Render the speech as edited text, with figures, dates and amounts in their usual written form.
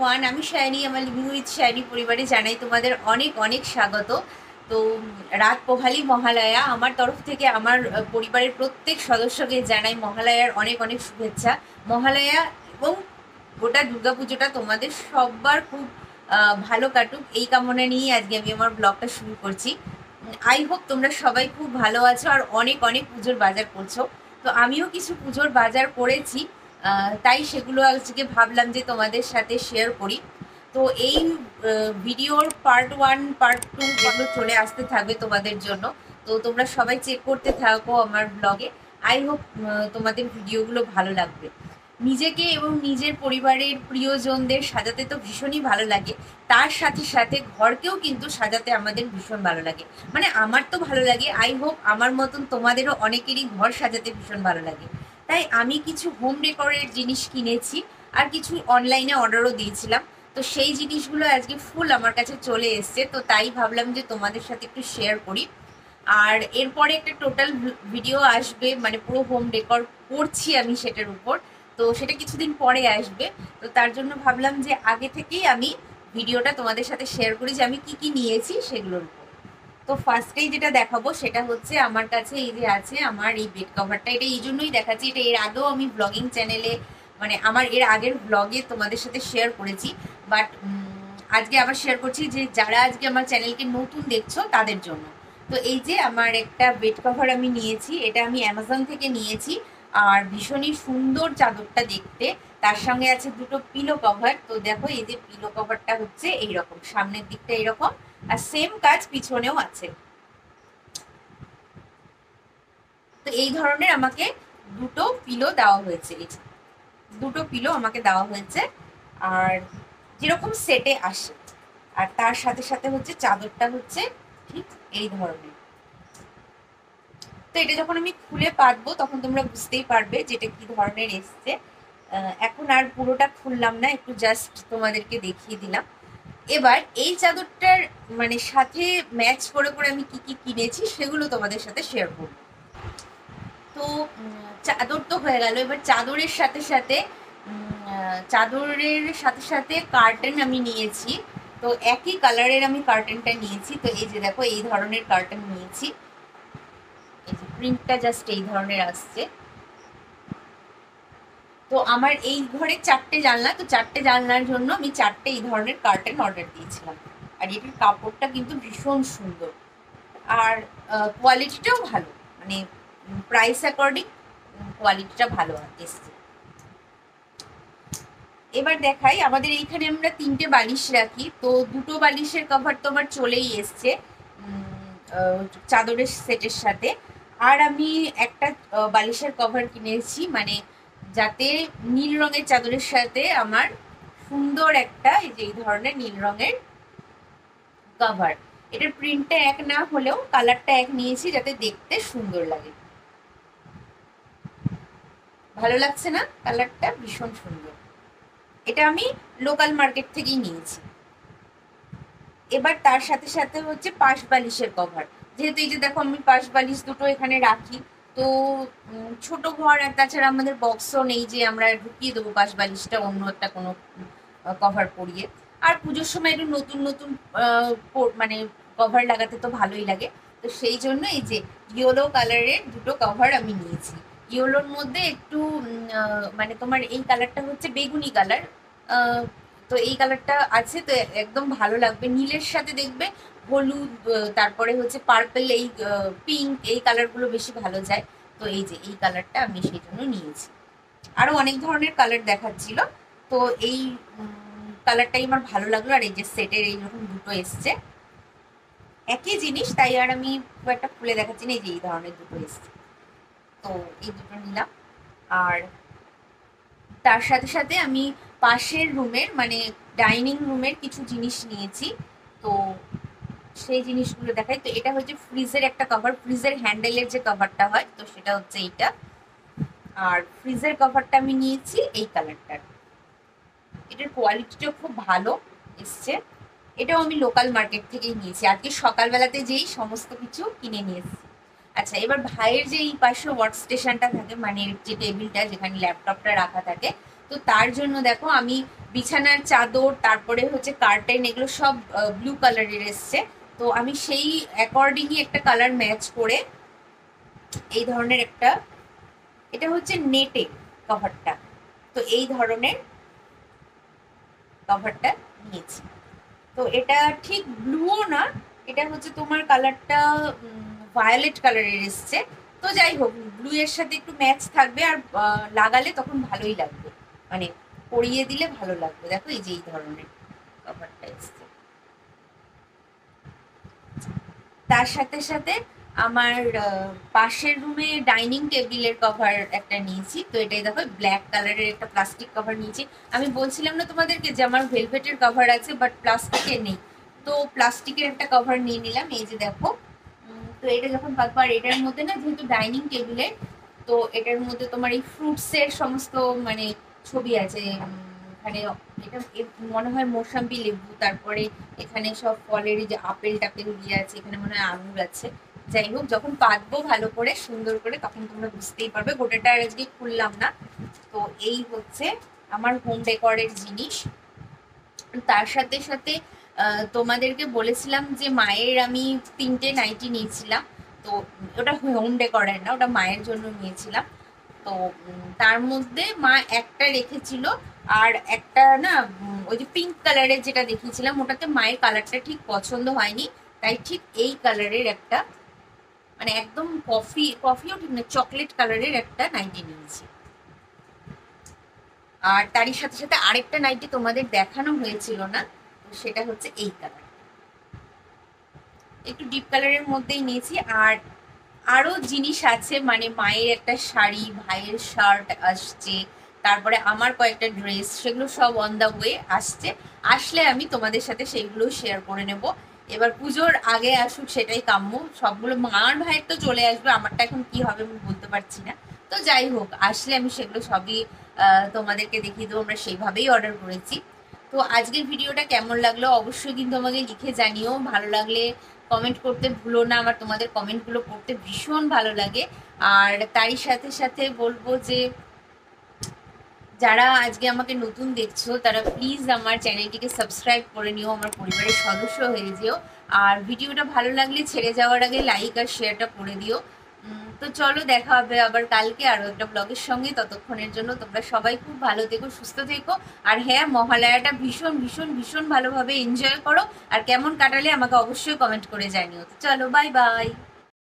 One. আমি শায়নি, আমার living with Shayoni পরিবারে জানাই তোমাদের অনেক অনেক স্বাগত। তো রাত পোহালি মহালয়া, আমার তরফ থেকে আমার পরিবারের প্রত্যেক সদস্যকে জানাই মহালয়ার অনেক অনেক শুভেচ্ছা। মহালয়া এবং গোটা দুর্গাপুজোটা তোমাদের সবার খুব ভালো কাটুক, এই কামনা নিয়ে আজকে আমি আমার ব্লগটা শুরু করছি। আই হোপ তোমরা সবাই খুব ভালো আছো আর অনেক অনেক পুজোর বাজার করছো। তো আমিও কিছু পুজোর বাজার করেছি, তাই সেগুলো আজকে ভাবলাম যে তোমাদের সাথে শেয়ার করি। তো এই ভিডিওর পার্ট ওয়ান পার্ট টু যেগুলো চলে আসতে থাকবে তোমাদের জন্য। তো তোমরা সবাই চেক করতে থাকো আমার ব্লগে। আই হোপ তোমাদের ভিডিওগুলো ভালো লাগবে। নিজেকে এবং নিজের পরিবারের প্রিয়জনদের সাজাতে তো ভীষণই ভালো লাগে, তার সাথে সাথে ঘরকেও কিন্তু সাজাতে আমাদের ভীষণ ভালো লাগে। মানে আমার তো ভালো লাগে, আই হোপ আমার মতন তোমাদেরও অনেকেরই ঘর সাজাতে ভীষণ ভালো লাগে। তাই আমি কিছু হোম ডেকোরের জিনিস কিনেছি আর কিছু অনলাইনে অর্ডারও দিয়েছিলাম। তো সেই জিনিসগুলো আজকে ফুল আমার কাছে চলে এসছে, তো তাই ভাবলাম যে তোমাদের সাথে একটু শেয়ার করি। আর এরপরে একটা টোটাল ভিডিও আসবে, মানে পুরো হোম ডেকোর করছি আমি সেটার উপর। তো সেটা কিছুদিন পরে আসবে। তো তার জন্য ভাবলাম যে আগে থেকেই আমি ভিডিওটা তোমাদের সাথে শেয়ার করি যে আমি কি কি নিয়েছি সেগুলোর উপর। তো ফার্স্টেই যেটা দেখাবো সেটা হচ্ছে আমার কাছে এই যে আছে আমার এই বেড কভারটা। এটা এই জন্যই দেখাচ্ছি, এটা এর আগেও আমি ব্লগিং চ্যানেলে, মানে আমার এর আগের ব্লগে তোমাদের সাথে শেয়ার করেছি। বাট আজকে আবার শেয়ার করছি যে যারা আজকে আমার চ্যানেলকে নতুন দেখছো তাদের জন্য। তো এই যে আমার একটা বেড কভার আমি নিয়েছি, এটা আমি অ্যামাজন থেকে নিয়েছি। আর ভীষণই সুন্দর চাদরটা দেখতে। তার সঙ্গে আছে দুটো পিলো কভার। তো দেখো এই যে পিলো কভারটা হচ্ছে এইরকম, সামনের দিকটা এইরকম, আর সেম কাজ পিছনেও আছে। তো এই ধরনের আমাকে দুটো পিলো দেওয়া হয়েছে, এই দুটো পিলো আমাকে দেওয়া হয়েছে। আর যেরকম সেটে আসে, আর তার সাথে সাথে হচ্ছে চাদরটা হচ্ছে ঠিক এই ধরনের। তো এটা যখন আমি খুলে পাতবো তখন তোমরা বুঝতেই পারবে যেটা কি ধরনের এসছে। এখন আর পুরোটা খুললাম না, একটু জাস্ট তোমাদেরকে দেখিয়ে দিলাম। এবার এই চাদরটার মানে সাথে ম্যাচ করে করে আমি কি কি কিনেছি সেগুলো তোমাদের সাথে শেয়ার করব। তো চাদর তো হয়ে গেল, এবার চাদরের সাথে সাথে কার্টেন আমি নিয়েছি। তো একই কালারের আমি কার্টেনটা নিয়েছি। তো এই যে দেখো এই ধরনের কার্টেন নিয়েছি, এই যে প্রিন্টটা জাস্ট এই ধরনের আসছে। তো আমার এই ঘরে 4টে জানলা, তো 4টে জানলার জন্য আমি 4টে এই ধরনের কার্টেন অর্ডার দিয়েছিলাম। আর এটার কাপড়টা কিন্তু ভীষণ সুন্দর, আর কোয়ালিটিটাও ভালো, মানে প্রাইস অ্যাকর্ডিং কোয়ালিটিটা ভালো এসছে। এবার দেখাই, আমাদের এইখানে আমরা 3টে বালিশ রাখি। তো দুটো বালিশের কভার তো আমার চলেই এসছে চাদরের সেটের সাথে। আর আমি একটা বালিশের কভার কিনেছি, মানে যাতে নীল রঙের চাদরের সাথে আমার সুন্দর একটা এই যে এই ধরনের নীল রঙের কভার। এটার প্রিন্টটা এক না হলেও কালারটা এক নিয়েছি যাতে দেখতে সুন্দর লাগে। ভালো লাগছে না? কালারটা ভীষণ সুন্দর। এটা আমি লোকাল মার্কেট থেকেই নিয়েছি। এবার তার সাথে সাথে হচ্ছে পাশ বালিশের কভার। যেহেতু এই যে দেখো আমি পাশ বালিশ দুটো এখানে রাখি, তো ছোট ঘর, আর তাছাড়া আমাদের বক্সও নেই যে আমরা ঢুকিয়ে দেবো পাশ বালিশটা অন্য একটা কোনো কভার পরিয়ে। আর পুজোর সময় একটু নতুন নতুন মানে কভার লাগাতে তো ভালোই লাগে। তো সেই জন্য এই যে ইয়েলো কালারের দুটো কভার আমি নিয়েছি। ইয়েলোর মধ্যে একটু মানে তোমার এই কালারটা হচ্ছে বেগুনি কালার। তো এই কালারটা আছে, তো একদম ভালো লাগবে। নীলের সাথে দেখবে হলুদ, তারপরে হচ্ছে পার্পল, এই পিঙ্ক, এই কালারগুলো বেশি ভালো যায়। তো এই যে এই কালারটা আমি সেই জন্য নিয়েছি। আরো অনেক ধরনের কালার দেখাচ্ছিল, তো এই কালারটাই আমার ভালো লাগলো। আর এই যে সেটের এইরকম দুটো এসছে, একই জিনিস, তাই আর আমি খুব একটা খুলে দেখাচ্ছি না। এই যে এই ধরনের দুটো এসছে, তো এই দুটো নিলাম। আর তার সাথে সাথে আমি পাশের রুমের, মানে ডাইনিং রুমের কিছু জিনিস নিয়েছি। তো সেই জিনিসগুলো দেখাই। তো এটা হচ্ছে ফ্রিজের একটা কভার, ফ্রিজের হ্যান্ডেলের যে কভারটা হয়, তো সেটা হচ্ছে এইটা। আর ফ্রিজের কভারটা আমি নিয়েছি এই কালারটার। এটার কোয়ালিটিটাও খুব ভালো এসছে। এটাও আমি লোকাল মার্কেট থেকেই নিয়েছি। আজকে সকালবেলাতে যেই সমস্ত কিছু কিনে নিয়েছি। আচ্ছা, এবার ভাইয়ের যে এই পাশে ওয়ার্ক স্টেশনটা থাকে, মানে যে টেবিলটা যেখানে ল্যাপটপটা রাখা থাকে, তো তার জন্য দেখো আমি বিছানার চাদর, তারপরে হচ্ছে কার্টেন, এগুলো সব ব্লু কালারের এসছে। তো আমি সেই অ্যাকর্ডিংই একটা কালার ম্যাচ করে এই ধরনের একটা, এটা হচ্ছে নেটে কভারটা, তো এই ধরনের কভারটা নিয়েছি। তো এটা ঠিক ব্লুও না, এটা হচ্ছে তোমার কালারটা ভায়োলেট কালারের এসছে। তো যাই হোক, ব্লু এর সাথে একটু ম্যাচ থাকবে, আর লাগালে তখন ভালোই লাগবে, মানে পরিয়ে দিলে ভালো লাগবে। দেখো এই যে এই ধরনের কভারটা এসছে। তার সাথে সাথে আমার পাশের রুমে ডাইনিং টেবিলের কভার একটা নিয়েছি। তো এটাই দেখো ব্ল্যাক কালারের একটা প্লাস্টিক কভার নিয়েছি। আমি বলছিলাম না তোমাদেরকে যে আমার ভেলভেটের কভার আছে বাট প্লাস্টিকের নেই, তো প্লাস্টিকের একটা কভার নিয়ে নিলাম। এই যে দেখো, তো এটা যখন পাকবো, আর এটার মধ্যে না যেহেতু ডাইনিং টেবিলের, তো এটার মধ্যে তোমার এই ফ্রুটসের সমস্ত মানে ছবি আছে। এখানে এটা মনে হয় মৌসাম্বি লেবু, তারপরে এখানে সব ফলের যে আপেল টাপেল দিয়ে আছে, এখানে মনে হয় আঙুর আছে। যাই হোক, যখন পাতবো ভালো করে সুন্দর করে তখন তোমরা বুঝতেই পারবে। গোটাটা আর আজকে খুললাম না। তো এই হচ্ছে আমার হোম ডেকোরের জিনিস। তার সাথে সাথে তোমাদেরকে বলেছিলাম যে মায়ের আমি 3টে নাইটি নিয়েছিলাম। তো ওটা হোম ডেকোরের না, ওটা মায়ের জন্য নিয়েছিলাম। তো তার মধ্যে মা একটা রেখেছিল, আর একটা না ওই যে পিঙ্ক কালারের যেটা দেখিয়েছিলাম, ওটাতে মায়ের কালারটা ঠিক পছন্দ হয়নি, তাই ঠিক এই কালারের একটা, মানে একদম কফিও ঠিক না, চকলেট কালারের একটা নাইটি নিয়েছি। আর তারই সাথে সাথে আরেকটা নাইটি তোমাদের দেখানো হয়েছিল না, তো সেটা হচ্ছে এই কালার, একটু ডিপ কালারের মধ্যেই নিয়েছি। আর আরো জিনিস আছে, মানে মায়ের একটা শাড়ি, ভাইয়ের শার্ট আসছে, তারপরে আমার কয়েকটা ড্রেস, সেগুলো সব অন দা ওয়ে আসছে। আসলে আমি তোমাদের সাথে সেইগুলো শেয়ার করে নেব। এবার পুজোর আগে আসুক সেটাই কাম্য। সবগুলো মার ভাইয়ের তো চলে আসবে, আমারটা এখন কি হবে আমি বলতে পারছি না। তো যাই হোক, আসলে আমি সেগুলো সবই তোমাদেরকে দেখিয়ে দেবো। আমরা সেইভাবেই অর্ডার করেছি। তো আজকের ভিডিওটা কেমন লাগলো অবশ্যই কিন্তু আমাকে লিখে জানিও। ভালো লাগলে কমেন্ট করতে ভুলো না, আমার তোমাদের কমেন্টগুলো পড়তে ভীষণ ভালো লাগে। আর তারই সাথে সাথে বলবো যে যারা আজকে আমাকে নতুন দেখছো তারা প্লিজ আমার চ্যানেলটিকে সাবস্ক্রাইব করে নিও, আমার পরিবারের সদস্য হয়ে যেও। আর ভিডিওটা ভালো লাগলে ছেড়ে যাওয়ার আগে লাইক আর শেয়ারটা করে দিও। তো চলো, দেখা হবে আবার কালকে আরো একটা ব্লগের সঙ্গে। ততক্ষণের জন্য তোমরা সবাই খুব ভালো থেকো, সুস্থ থেকো। আর হ্যাঁ, মহালয়াটা ভীষণ ভীষণ ভীষণ ভালোভাবে এনজয় করো। আর কেমন কাটালে আমাকে অবশ্যই কমেন্ট করে জানিও। তো চলো, বাই বাই।